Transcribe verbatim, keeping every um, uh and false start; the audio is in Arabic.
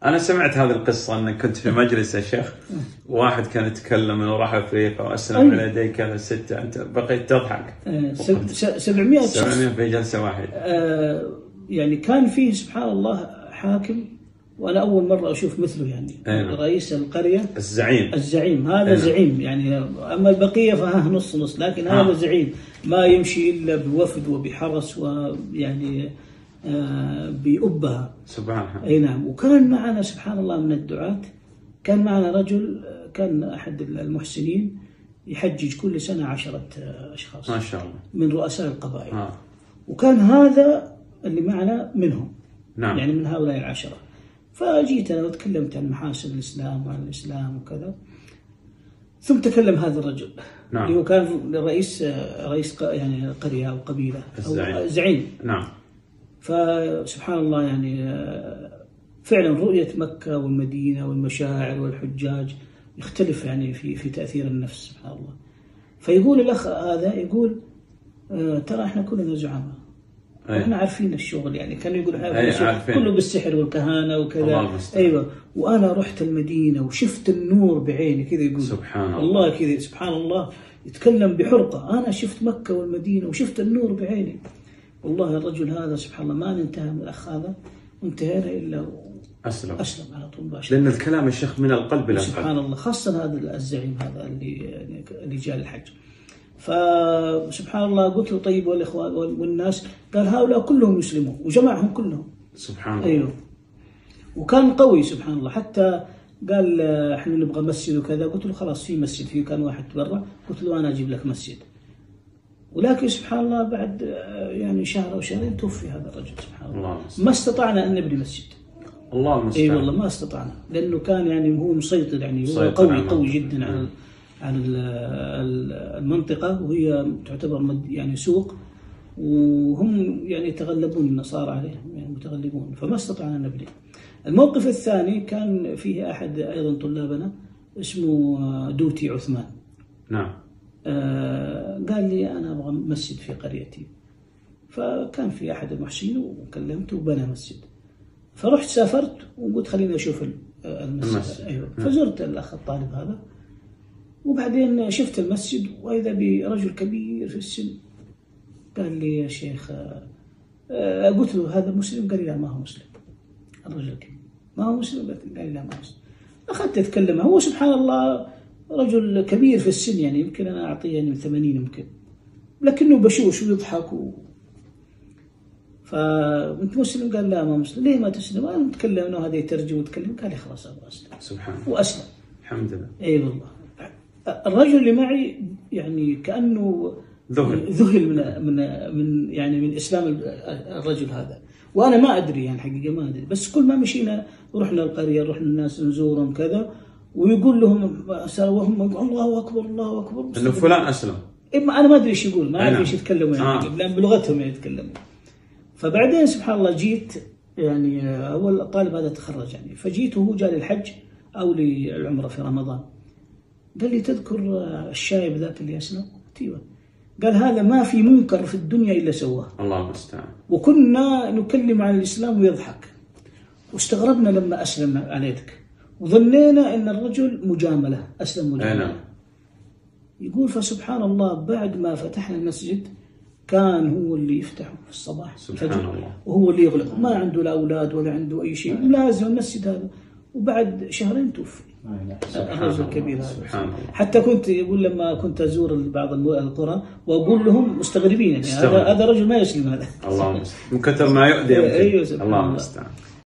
أنا سمعت هذه القصة أن كنت في مجلس يا شيخ، واحد كان يتكلم إنه راح أفريقيا وأسلم على يديك هذا ستة، أنت بقيت تضحك. سبعمائة سبعمائة في جلسة واحدة. آه يعني كان فيه سبحان الله حاكم، وأنا أول مرة أشوف مثله يعني. أينا. رئيس القرية الزعيم الزعيم هذا أينا. زعيم يعني، أما البقية فها نص نص، لكن آه. هذا زعيم ما يمشي إلا بوفد وبحرس ويعني آه بأبها سبحان الله. أي نعم. وكان معنا سبحان الله من الدعاة، كان معنا رجل كان أحد المحسنين يحجج كل سنة عشرة أشخاص ما شاء الله من رؤساء القبائل. آه. وكان هذا اللي معنا منهم. نعم. يعني من هؤلاء العشرة. فجيت أنا وتكلمت عن محاسن الإسلام وعن الإسلام وكذا، ثم تكلم هذا الرجل. نعم. اللي هو كان رئيس رئيس يعني قرية أو قبيلة الزعيم. أو زعيم. نعم. فسبحان الله يعني فعلا رؤية مكة والمدينة والمشاعر والحجاج يختلف يعني في في تأثير النفس سبحان الله. فيقول الأخ هذا يقول ترى احنا كلنا زعماء، احنا عارفين الشغل يعني، كانوا يقولوا كله بالسحر والكهانة وكذا. ايوه. وانا رحت المدينة وشفت النور بعيني كذا، يقول سبحان الله الله كذا سبحان الله يتكلم بحرقة، انا شفت مكة والمدينة وشفت النور بعيني. والله الرجل هذا سبحان الله ما ننتهى من الأخ هذا وانتهينا إلا أسلم أسلم على طول مباشرة، لأن الكلام الشيخ من القلب إلى القلب سبحان الله، خاصة هذا الزعيم هذا اللي اللي جاء الحج. فسبحان الله قلت له طيب والإخوان والناس؟ قال هؤلاء كلهم يسلمون، وجمعهم كلهم سبحان الله. أيوه. وكان قوي سبحان الله، حتى قال احنا نبغى مسجد وكذا، قلت له خلاص في مسجد، في كان واحد تبرع، قلت له أنا أجيب لك مسجد. ولكن سبحان الله بعد يعني شهر أو شهرين توفي هذا الرجل سبحان الله. ما استطعنا أن نبني مسجد. الله المستعان. اي والله ما استطعنا، لأنه كان يعني هو مسيطر يعني، هو قوي قوي جدا على على المنطقة، وهي تعتبر يعني سوق، وهم يعني يتغلبون النصارى عليهم يعني متغلبون، فما استطعنا أن نبني. الموقف الثاني كان فيه أحد أيضا طلابنا اسمه دوتي عثمان. نعم. آه قال لي أنا أبغى مسجد في قريتي، فكان في أحد المحسنين وكلمته وبنى مسجد. فرحت سافرت وقلت خليني أشوف المسجد, المسجد. أيوة. فزرت الأخ الطالب هذا، وبعدين شفت المسجد وإذا برجل كبير في السن. قال لي يا شيخ آه قلت له هذا مسلم؟ قال لي لا ما هو مسلم. الرجل كبير ما هو مسلم؟ قال لي لا ما هو مسلم. أخذت أتكلم، هو سبحان الله رجل كبير في السن يعني، يمكن أنا أعطيه يعني من ثمانين يمكن، لكنه بشوش ويضحك و... فأنت مسلم؟ قال لا ما مسلم. ليه ما تسلم؟ أنا متكلم أنه هذا يترجم وتكلم. قال لي خلاص أبغى أسلم. سبحان الله. وأسلم الحمد لله. أي والله. الرجل اللي معي يعني كأنه ذهل ذهل من من من يعني من إسلام الرجل هذا، وأنا ما أدري يعني حقيقة ما أدري، بس كل ما مشينا ورحنا القرية رحنا الناس نزورهم كذا، ويقول لهم وهم الله أكبر الله أكبر إنه فلان أسلم. أنا ما أدري إيش يقول، ما أعرف إيش يتكلموا يعني، آه. لأن بلغتهم يعني يتكلموا. فبعدين سبحان الله جيت يعني أول الطالب هذا تخرج يعني، فجيت وهو جاء للحج أو للعمرة في رمضان. قال لي تذكر الشايب ذاك اللي أسلم؟ أيوه. قال هذا ما في منكر في الدنيا إلا سواه. الله المستعان. وكنا نكلم عن الإسلام ويضحك، واستغربنا لما أسلم على يدك، وظنينا أن الرجل مجاملة، أسلم مجاملة. يقول فسبحان الله بعد ما فتحنا المسجد كان هو اللي يفتحه في الصباح سبحان الله، وهو اللي يغلق، ما عنده لا أولاد ولا عنده أي شيء، لازم المسجد هذا. وبعد شهرين توفي الرجل الكبير هذا. حتى كنت يقول لما كنت أزور بعض القرى وأقول لهم مستغربين يعني هذا هذا رجل ما يسلم هذا. الله المستعان، من كثر ما يؤذي. أيوه. الله المستعان.